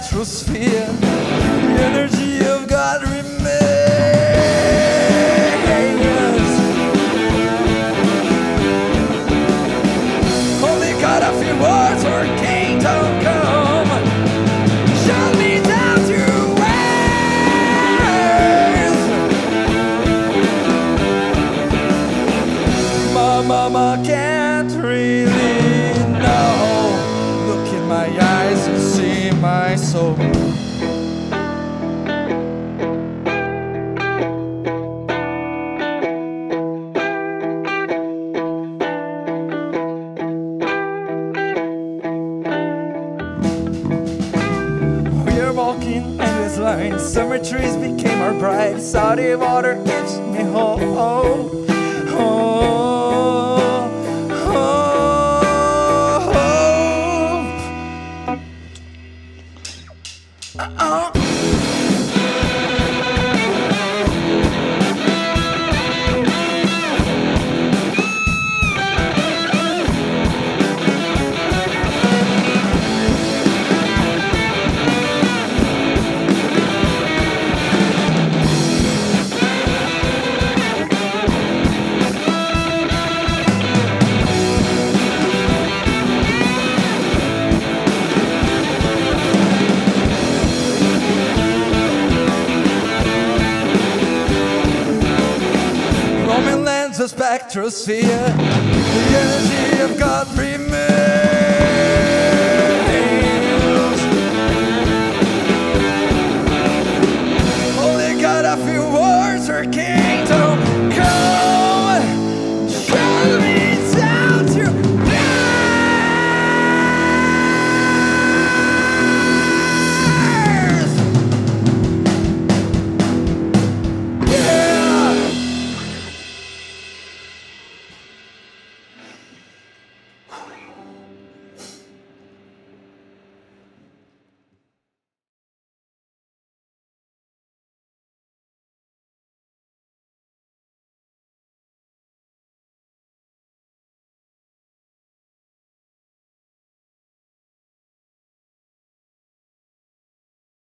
spectrosphere. The energy of God remains. Only God a few words for kingdom come. Shut me down to earth. My mama can't really know. Look in my eyes and see my soul. Walking endless lines, summer trees became our bride. Salty water gives me hope. Oh, oh, oh, oh. The spectrosphere, the energy of God breathes.